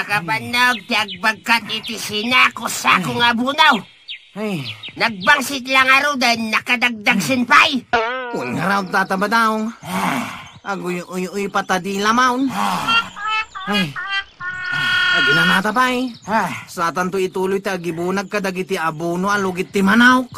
Makapanog, tiagbagkat iti sinako sa akong abunaw. Ay, Nagbangsit lang araw dahil nakadagdag sinpay. kung nga raw tataba daw. Aguy patadi lamaon. Ay, agi na natapay. Sa tanto ituloy ti agibunag kadagiti abuno alugit ti manawk.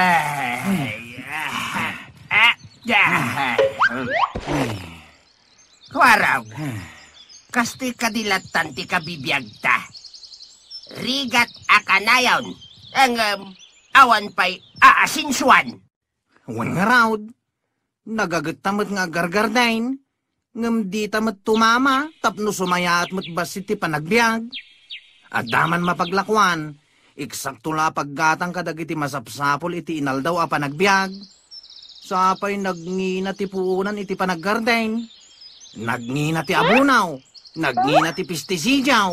Kuwaraw, kasti kadilatan ti kabibiyagta. Rigat akanayon, ang awan pa'y aasinsuan. Wan nga raw. Nagagattamot nga gargardain. Ngam di tamat tumama, tapno sumayat mo't basit ti panagbiag. At daman mapaglakwan, eksakto la paggatang kadagiti masapsapol iti inaldaw a panagbiag. Sapay nagngina ti puunan iti panaggardain. Nagngina ti abunaw, nagngina ti pistisijaw.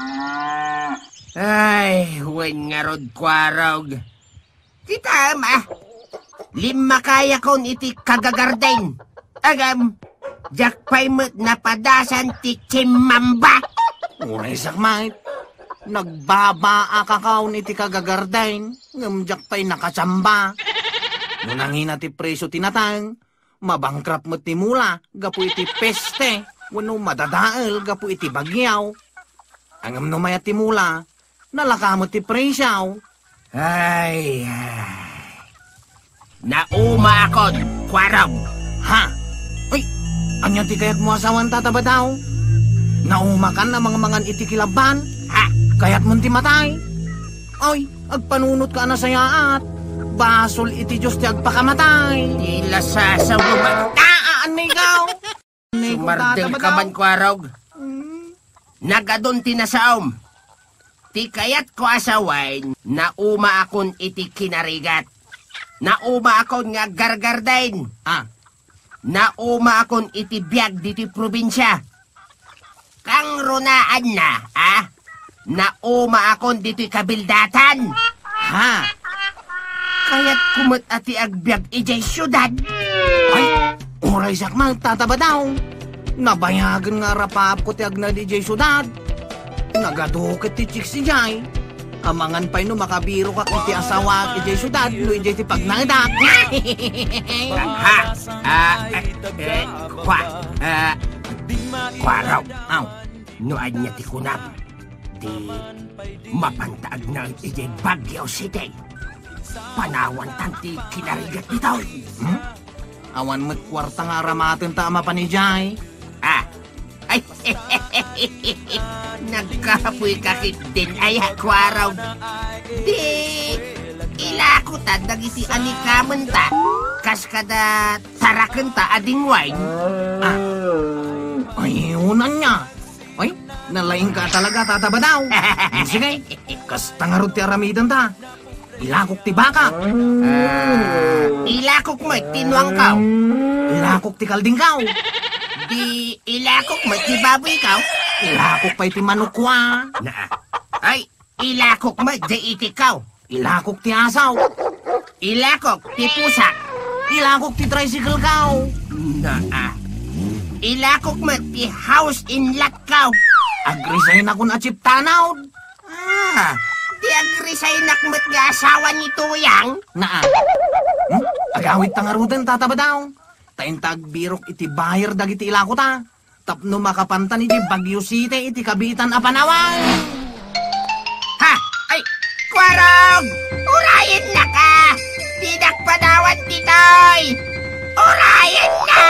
Ay, wen nga rod kwarog. Kita ma, lima kaya kon iti kagagardain. Agam, jakpay mo't napadasan ti chimamba. Unay sakmait, nagbaba akakaon iti kagagardain, ngamjak pa'y nakatsamba. Nunangina ti preso tinatang, mabangkrap mo ti mula, gapu iti peste, wano madadaal, gapu iti bagyaw. Angam numaya ti mula, nalakamot ti presyaw. Ay, nauma akon, kwarog. Ha? Ay, anya ti kayat mo asawan tataba daw? Naumakan na mangan iti kilaban? Ha? Kayat mo ti matay? Ay, agpanunot ka na sayaat. Basol iti Diyos ti agpakamatay. Tila sa bumat. Ano ikaw? Sumardeng ka man, kwarog. Nagadon tinasaom. Ti kayat ko asawain, nauma akon iti kinarigat. Nauma akon nga gargardain. Nauma akon iti biag diti probinsya. Kang runaan na, nauma akon diti kabildatan. Ha? Kaya't kumot ati agbiag ijay syudad. Ay, oray sakmal, tataba daw. Nabayagan nga rapap ko ti agna di jay syudad. Nagadukit ti chik si jay. Amangan pa'y no makabiro ka iti asawa ijay syudad, no ijay ti pagnadak. Kwaraw. Noan niya ti kunam. Di mapantaag na ijay Baguio City. Panawan tanti kinarigat nitaw. Awan mo't kwarta nga ramatin ta ama pa ni jay. Ay, nagkapoy kakit din ay kwaraw. Di, ilakutan dagiti anikaman ta. Kas kada tarakan ta ading wine. Ay, unan niya. Ay, nalaing ka talaga tataba daw. Sige, kas tangarod ti aramidan ta. Ilakok ti baka. Ilakok mo, tinuang kaw. Ilakok ti kalding kaw. Di ilakok mo, ti baboy kaw. Ilakok pa'y ti manukwa. Ay, ilakok mo, di iti kaw. Ilakok ti asaw. Ilakok, ti pusa. Ilakok ti tricycle kaw. Ilakok mo, ti house in lot kaw. Agrisayin ako na chip tanaw. Di agrisay nakmat nga asawa ni Tuyang. Agawit tangarudan tataba daw. Taintag birok iti bayar dagiti ilako ta. Tapno makapantan iti Baguio City iti kabitan a Panawan. Ha! Ay! Kwarog! Urayin na ka! Di nakpanawan titoy! Urayin na!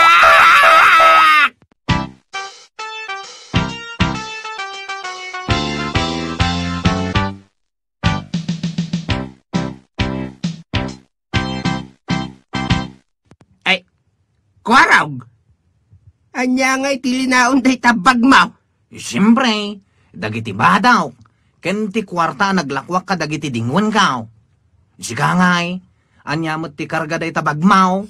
Kwarog! Anya nga'y tilinaon day tabag mo. Siyempre, dagiti badaw. Ken ti kwarta naglakwak ka dagiti dingwan kaw. Siga nga'y, anya mo't ti karga day tabag mo.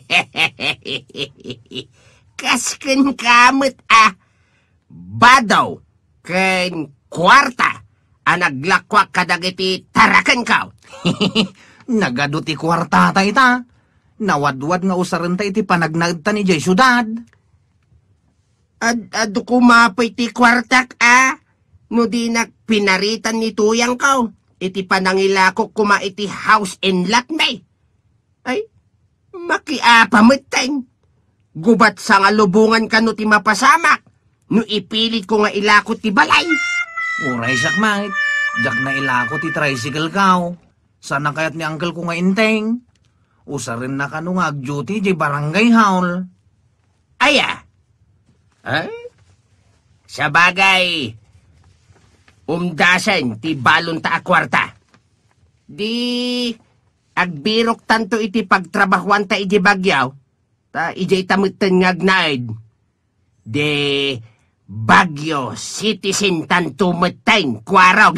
Kasken kamot badaw ken kwarta naglakwak ka dagiti tarakan kaw. Nagado ti kwarta ta ita. Nawadwad nga usaran ta iti panagnagta ni jay syudad. Ado kumapay ti kwartak No di pinaritan ni tuyang kaw. Iti panangilako kuma iti house and lot may. Ay, makiapamuteng. Gubat sa nga lubungan ka no ti mapasamak. No ipilit ko nga ilakot ti balay. Uray sakmait. Jak na ilako ti tricycle kaw. Sana kayat ni uncle ko nga inteng. Usa rin na kanu nga duty di barangay hall. Aya. Ay? Sa bagay, umdasan ti balon ta akwarta. Di agbirok tanto iti pagtrabahuan ta iti bagyaw. Ta iti tamutan ngagnaid. De Bagyo citizen tanto matayin kwarog.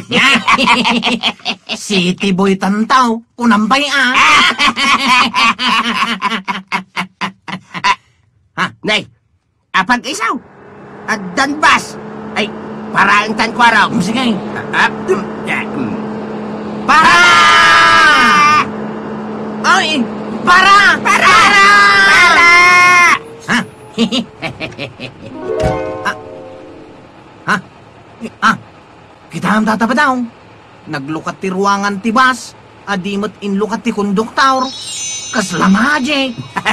City boy tantaw, kunampay Nay, apag isaw. At danbas. Ay, parang tan kwarog. Sige. Para! Ay, para! Para! Para! Ha? Kita ang tatapa daw. Naglukat ti ruangan ti bus, adimot inlukat ti konduktor. Kaslamaje.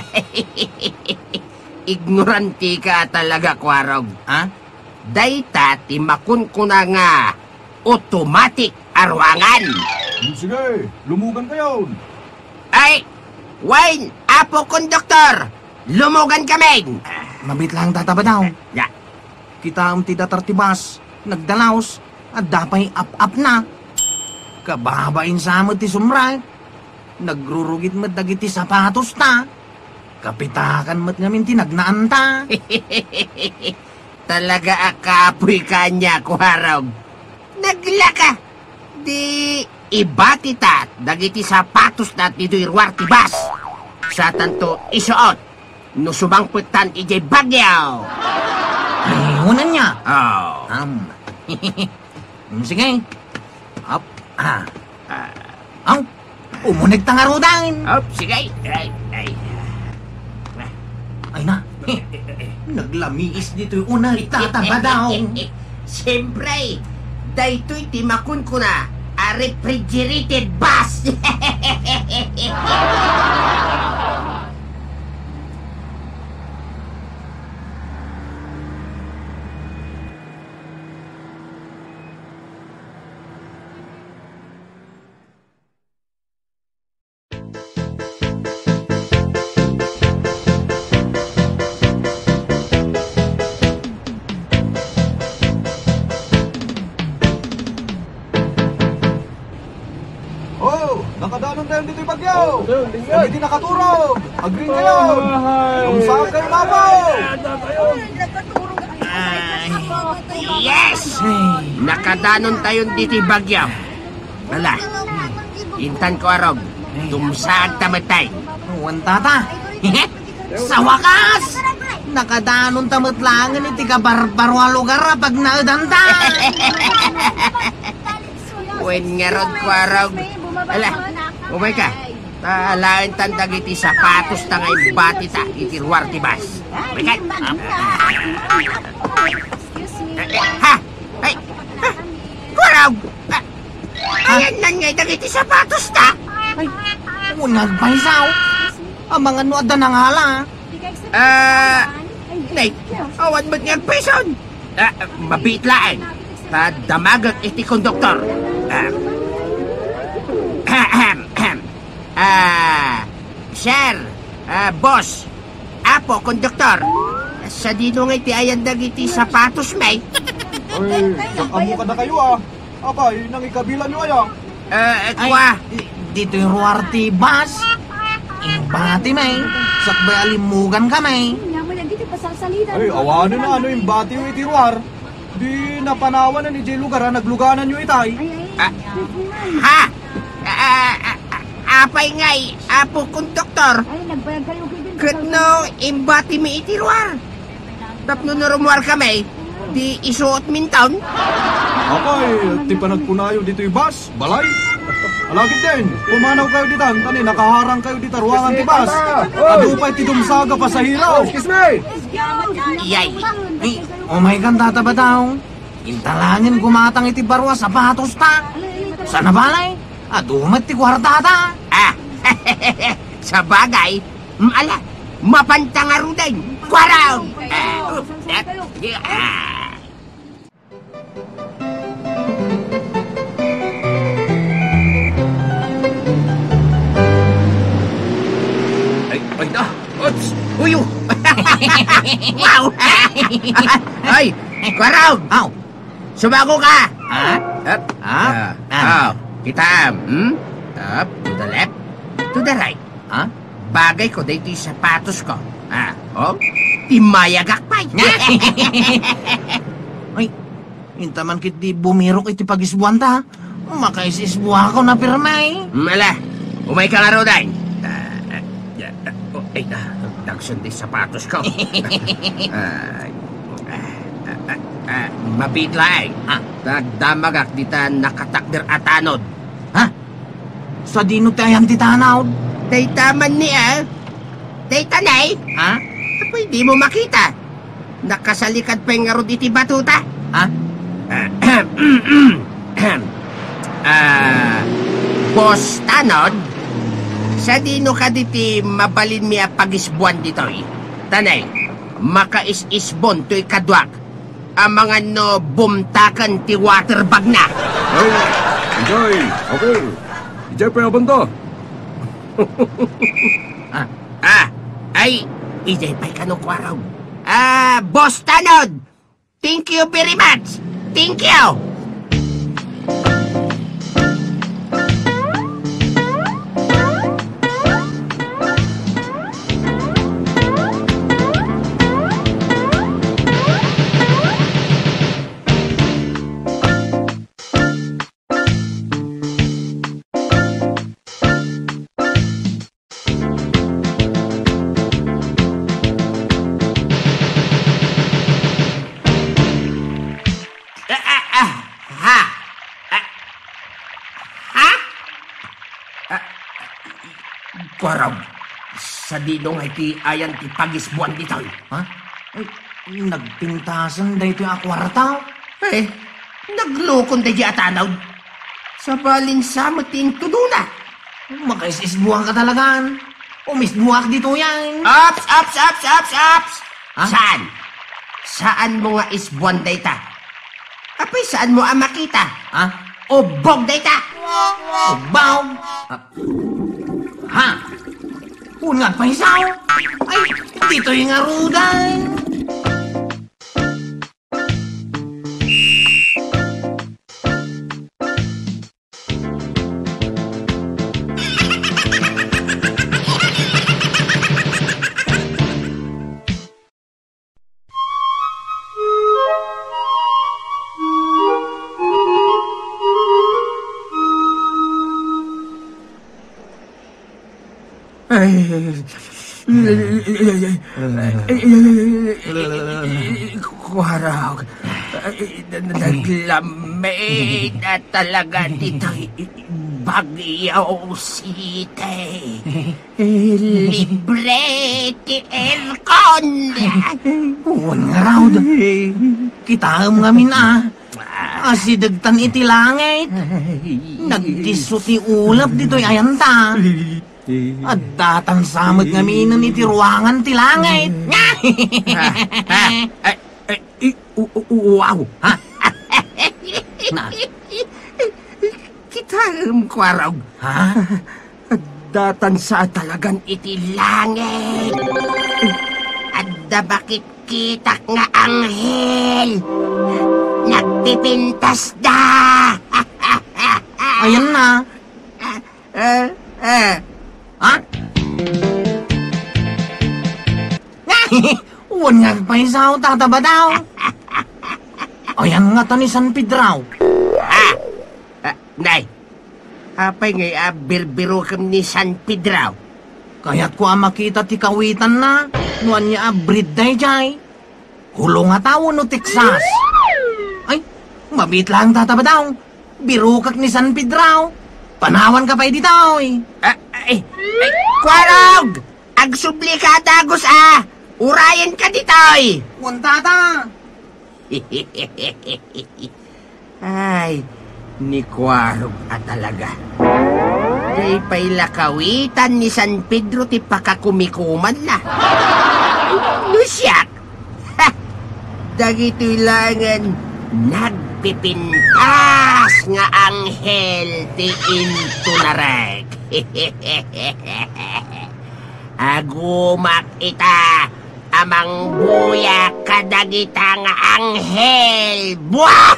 Ignoranti ka talaga, kwarog. Ha? Dayta ti makun ko na nga automatic arwangan. Sige, lumugan kayo. Ay, Wayne, apo konduktor, lumugan kami. Mabit lang tatapa daw. Ya. Kita ang ti datar ti bus, nagdalaos, at dapay up na. Kababain sa amot ti sumray. Nagrurugit mat dagiti sapatos ta. Kapitakan mat ngamin tinagnaan ta. Talaga akapoy ka niya, kuharog. Naglaka. Di ibati ta dagiti sapatos na dito irwar ti bus. Sa tanto isuot, no sumangputan ijay bagyaw. Ay, unan niya. Oh. Sige. Up. Umunig tangarudain. Oh, sige. Ay na. Naglamiis dito yung unay tataba daw. Siyempre, dayto'y timakun ko na a refrigerated bus. Nakadanon tayo dito yung bagyaw. Kami di nakaturog. Agree kayo. Kung saan kayo mabaw. Yes! Nakadanon tayo dito bagyaw. Wala. Intan ko arog. Tumsaag tamatay. Uwan tata. Sa wakas! Nakadanon tamatlangan iti kabarbarwa lugar pag naudanta. Wen nga rod ko arog. Ala, umay ka. Alain tandag iti sapatos tangay bati ta iti ruwar ti bas. Umay ka. Ha? Ay! Ha? Kurag! Ayan na nga iti sapatos ta. Ay, unag paisaw. Ang mga nuada na nga la. Nay, awan ba't nga peson? Mabitlaan. Damagag iti konduktor. Sir, boss, apo, konduktor, sa dinong iti ayandag iti sapatos may. Ay, amo ka na kayo Abay, nang ikabila nyo Kwa. Dito yung ruwarte bus. Bati may. Sakbay alimugan ka may. Ay, awanan na yung bati yung itiruar. Di napanawan na ni Jay lugar nagluganan nyo itay. Ha? Apay ngay, apo konduktor. Kat no, imbati mi itiruar. Tapno narumuar kami, di isuot min taon. Abay, ti panagpunayo dito yung bus, balay. Alagid din, pumanaw kayo dito, tani, nakaharang kayo dito, ruangan ti bus. Adupay ti dumsaga pa sa hiraw. Yay. Ay, oh my God, tataba daw. Intalangin gumatang iti barwa sapatos ta. Sana balay? Adumat ti kwartata. Ah, sa bagay, ala, mapantangaro din. Kwaraw! Ay na! Ots! Uyo! Wow! Ay, Kwaraw! Aw, Sumago ka! ha? Up. Kita, Up, to the left, to the right. Ha? Bagay ko dito yung sapatos ko. Timayagak pa. Ay, intaman kit di bumirok iti pagisbuan ta. Makaisisbuha ko na pirmay. Mala, umay ka nga ro day. Ay, nagsundi sapatos ko. Mabitla Ha? Nagdamagak dita nakatakder atanod. Ha? Sa dino tayan ti tanaw? Day taman niya. Day tanay. Ha? Apoy, di mo makita. Nakasalikad pa yung ngaro diti batuta. Ha? Boss Tanod, sa dino ka diti mabalin miya pagisbuan ditoy. Tanay, makais-isbon to'y kadwak. Ang mga no bumtakan ti waterbag na. Ay! Ijay! Ako! Ijay pa yung banda! Ay, ijay pa'y kanukwaraw. Boss Tanod, thank you very much. Thank you. Kwaraw, sa dinong ay ti ayan ti pagisbuan ditoy. Ha? Ay, nagpintasan da ito yung akwarta. Eh, naglukon da di atanaw. Sa balin samot ting tuduna. Makaisisbuhan ka talagaan. Umisbuhak dito yan. Ups! Ha? Saan? Saan mo nga isbuan dayta? Apay, saan mo ang makita? Ha? Ubog dayta! Ubaw. Ha? Ungat pa isaw. Ay, dito yung arudan. Kwaraw, naglamig na talaga dito'y Bagyaw City. Libre ti aircon. Uwan nga raw. Kita ngamin asidagtan iti langit. Nagdiso ti ulap dito'y ayanta. At datang samot ngaminan iti ruangan ti langit. Wow! Ha? Na, Kita kwaraw. ha? Datan sa talagan iti langit. Adda bakit kita nga anghel. Nagpipintas da. Ayan na. Ha? Uwan nga pa isaw, tataba daw. Ayan nga to ni San Pedro. Nay, apay ngay birbiro kam ni San Pedro. Kaya't ko makita ti kawitan na. Nuan niya abrid day jay. Hulong nga tao no Texas. Ay, mabit lang tataba daw. Birukak ni San Pedro. Panawan ka pa dito Kwarog! Agsubli ka dagos Urayan ka ditoy! Uwan tata. Ay, ni Kwarog talaga. Day pa'y lakawitan ni San Pedro ti pakakumikuman na. Lusyak! Ha! Dagito'y langan nagpipintas nga anghel ti intunarek. Agumak ita amang buya kadagita nga anghel. Buah!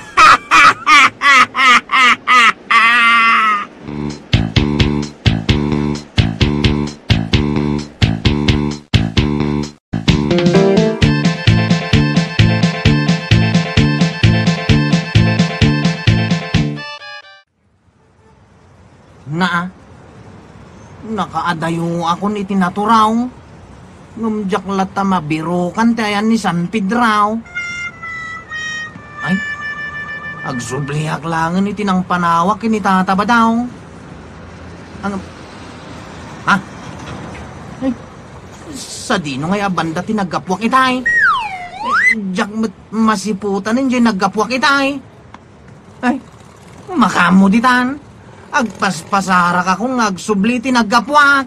Na, nakaadayo ako ni tinaturaw. Ngumjak lata mabirukan tayan ni San Pedraw. Ay, agsubliak langan iti nang panawak kini tataba daw. Ang, ha? Ay, sa dino ngay abanda tinagapwak itay. Jak masiputan ninyo naggapwak itay. Ay, makamo ditan. Agpaspasara ka kung agsubliti naggapwak.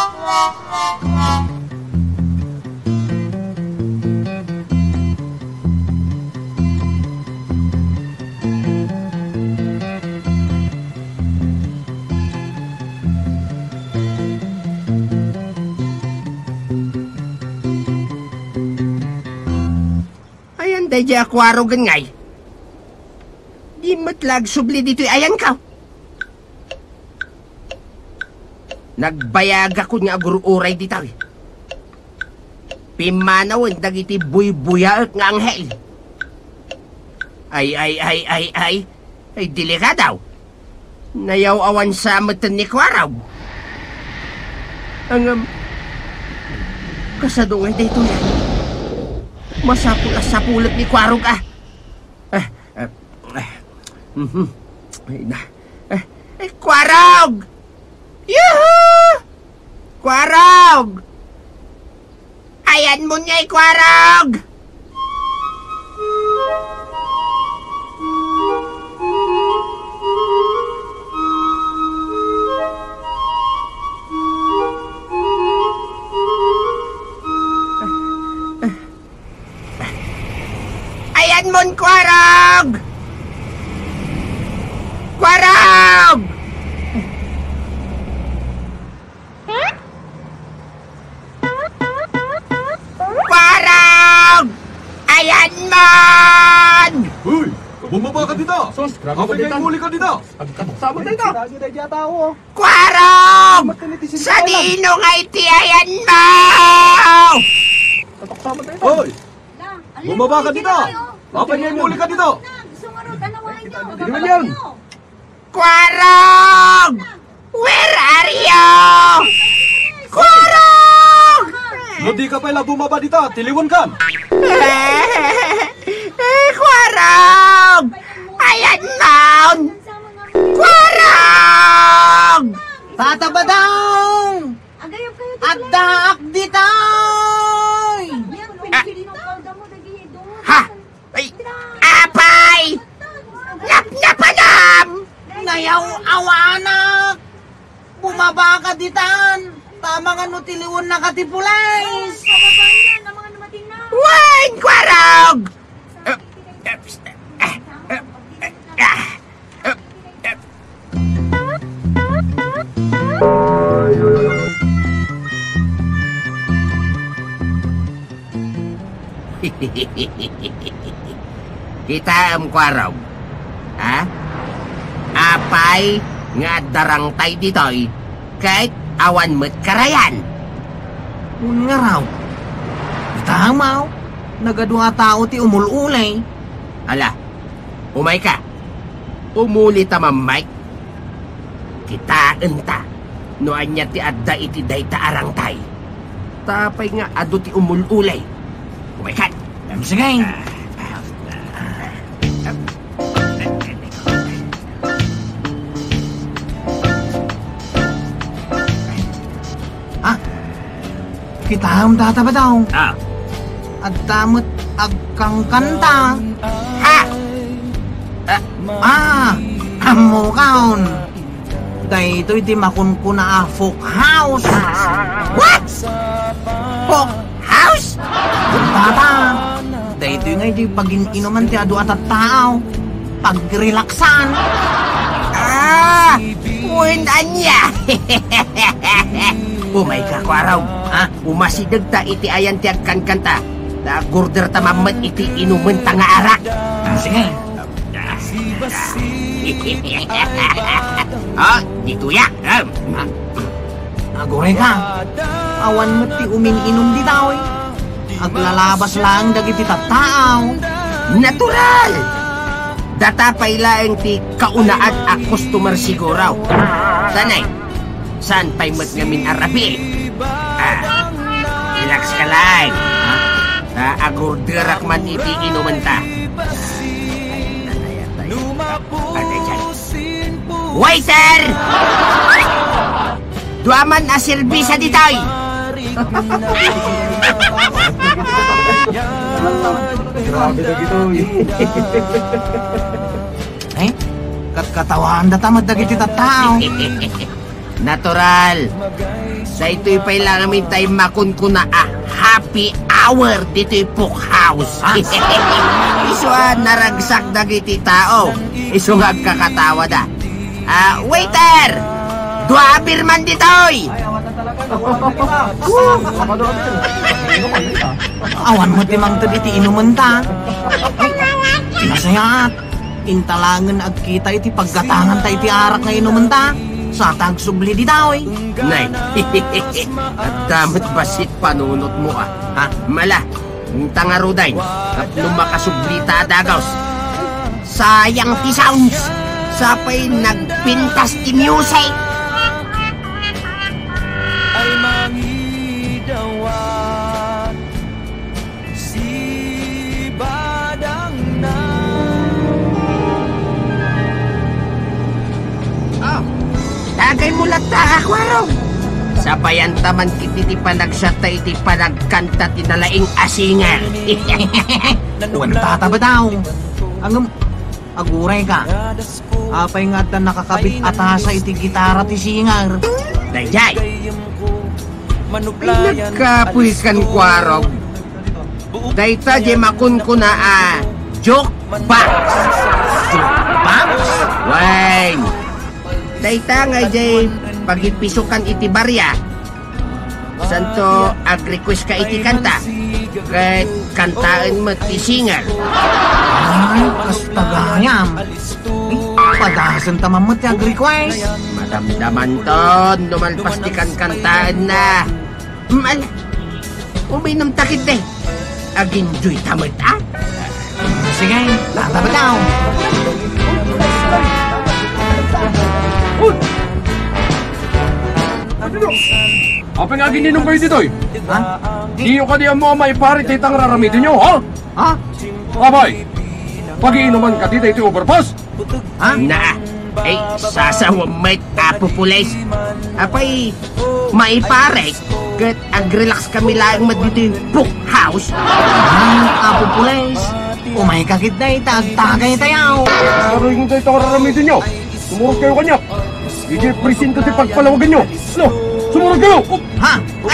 Ayan day di akwarogan ngay. Di matlag subli dito'y ayan ka. Nagbayag ako nga agururay ditaw. Pimanawan dagiti buy-buyaak nga anghel. Ay, dili ka daw. Nayaw awan sa matan ni Kwaraw. Ang, kasadungay dito yan. Masapul-sapulat ni Kwarog Kwarog! Yuhuu! Kwarog! Ayan mo niya'y Kwarog! Ayan mo, Kwarog! Kwarog! Ayan man! Uy! Bumaba ka dito! Kapag kayo muli ka dito! Sama tayo na! Kwarog! Sa dino nga iti ayan mo! Uy! Bumaba ka dito! Kapag kayo muli ka dito! Kwarog! Where are you? Kwarog! No di ka pala bumaba dito! Tiliwan ka! Kwarog! Ayan man! Kwarog! Tataba daw! Addaak ditay! Ha? Ay! Apay! Nap-napanam! Nayaw awanak! Bumaba ka ditan! Tama nga no tiliwan na katipulays! Wine, Kwarog! Kita am Kwarog. Ha? Apay nga darangtay ditoy kahit awan mo't karayan. Nga raw. Tamaw. Nagadwa tao ti umululay. Ala, umay ka. Umuli ta mamay. Kitaan ta. Noan niya ti adda iti day ta arangtay. Tapay nga ado ti umululay. Umay ka. Sige. Kita ang data ba daw? Ah. At damot agkang kanta. Amo kaon. Dahito iti makunkuna folk house. What? Folk house? Tata, dahito nga iti pag-inuman ti adu at tao. Pag-relaxan. Punan niya. Umay ka ko araw. Umasidag ta iti ayan ti agkan-kanta. Gurder ta mamat iti inuman ta nga arak. Sige. Dito ya. Agore ka. Awan mo ti umin-inom di tao eh. Aglalabas lang dagiti tattaaw. Natural! Datapay laeng ti kaunaan a customer siguraw. Sanay, saan pa'y mat ngamin arabi? Relax ka lang. Agurderak man iti inuman ta. Waiter! Duaman a serbisa ditay! Grabe na gito. Katawan datamad dagiti tattaaw. Natural. Sa ito'y pailangan tayo makunkuna happy hour dito'y Folk House. Iso naragsak dagiti tao. Iso nga kakatawa da. Waiter! Dua birman dito'y! Awan mo timang to iti inuman ta. Masayat. Intalangan agkita iti paggatangan ta iti arak nga inuman ta. Sa tagsubli di tao eh. Nay, at damat basit panunot mo Mala, tangaruday, at lumakasublita adagaws. Sayang ti sounds, sapay nagpintas ti music. Ay mangidawan si badang na. Tagay mo lang ta, Aquarong. Sabayan taman kiti ti panagsyata iti panagkanta ti nalaing asingan. Uwan tataba daw. Aguray ka. Apay nga ta nakakabit atasa iti gitara ti singar. Dayjay, ay nagkapuy kan Quarog. Dayta di makunkuna joke box. Box? Wayne. Dayta nga jay pagipisukan iti barya. Santo ag-request ka iti kanta. Kahit kantaan mo ti singer. Ay, kastagayam. Padasan tamang mo ti ag-request. Madamdaman ton, lumalpas ti kantaan na. Uminom takit eh. Ag-enjoy tamad Sige, tataba daw. Apa nga gininong kayo dito eh? Ha? Di ka diyan mo maiparit itang raramidin nyo, ha? Ha? Abay, pag-iinuman ka dito ito overpass? Ha? Na, ay sasawamay pupulis. Apay, maiparek. Kat ag-relax kami lang dito yung Folk House. Apo pulis. Umay kakit na itagtagay tayaw. Pero yung ito ang raramidin nyo. Sumurot kayo kanya. Hindi presinto si pagpalawagan nyo. No, sumurot kayo! Ha?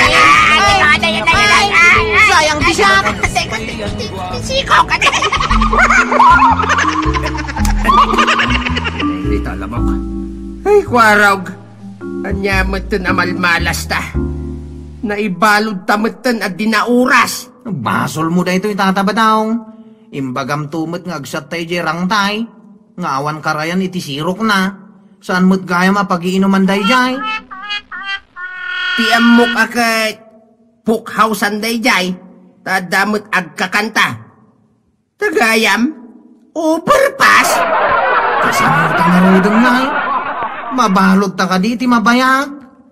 Sayang di siya. Sikaw ka na. Dito, lamok. Ay, Quarog. Anyamat na malmalas ta. Naibalod tamatan at dinauras. Basol mo da ito itataba daw. Imbagam tumot nga agsat tayo di rangtay. Nga awan karayan iti sirok na. Saan mo't gaya mapag-iinuman day jay? Tiam mo ka kay Folk House anday jay. Tadamot agkakanta. Tagayam? Overpass? Kasama ta narudong na eh. Mabalog ta ka diti mabayag.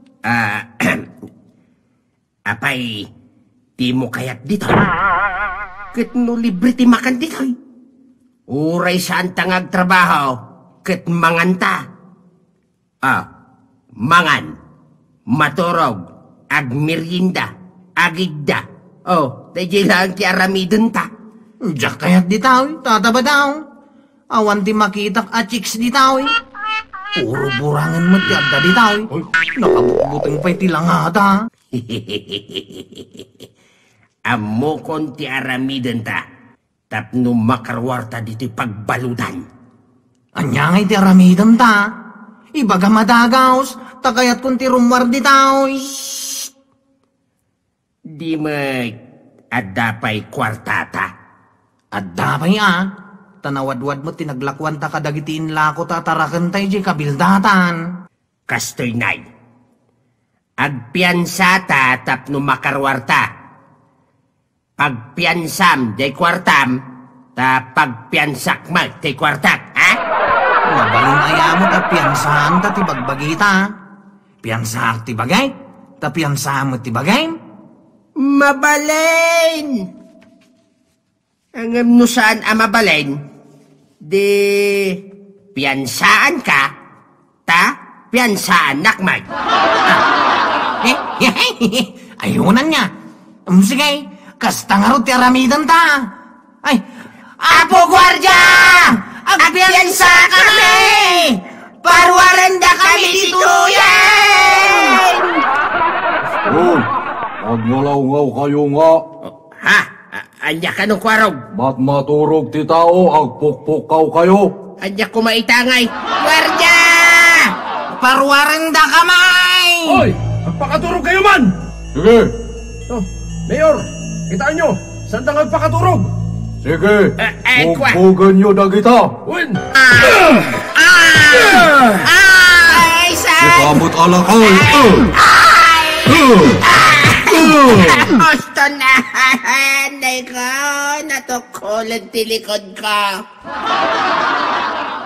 Apay, di mo kayak dito. Kat no libre ti makan dito. Uray saan tangag trabaho, kat manganta. Mangan, maturog, agmerienda, agigda. Tayo lang ki aramidon ta. Diyak kaya't di tao, tataba daw. Awan ti makitak a chicks di tao eh. Puro burangan mo ti adda di tao eh. Nakabutbuteng pa'y tilangata. Amo kon ti aramiden ta. Tapno makarwarta diti pagbaludan. Anya ngay ti aramidan ta. Ibaga madagaos, takayat kun ti rumwar di tao eh. Di mo adapay kwartata. Adda pa'y tanawadwad mo tinaglakwan ta kadagitiin lako tatarakan tayo di kabildatan. Kastoy nay. Agpiansata tapno makarwarta. Pagpiansam day kwartam, ta pagpiansak mo day kwartak, ha? Nabalin ayamot at piyansaan ta ti bagbagita. Piyansak ti bagay, ta piyansaan mo ti bagay. Mabalain! Ang no saan ang mabalain? Di piyansaan ka, ta piyansaan nakmay. Ayunan niya. Sige, kasta nga ro ti aramidan ta. Ay, Apo Gwardiya! Agpiyansa kami! Parwaranda kami dito yan! Uy, agngalaw-ngaw kayo nga. Ha? Anya ka nung kwarog? Ba't maturog ti tao, agpukpukaw kayo? Anya kumaitangay? Gwardiya! Parwaranda kamay! Hoy! Magpakaturog kayo man! Sige, Oh, Mayor, kitaan nyo, saan tang magpakaturog? sige. kwa. Bugbugan nyo na kita. Win! Ay, saan? Ikamot alakay. Gusto na! Hanay ko! Natukulan tilikod ko!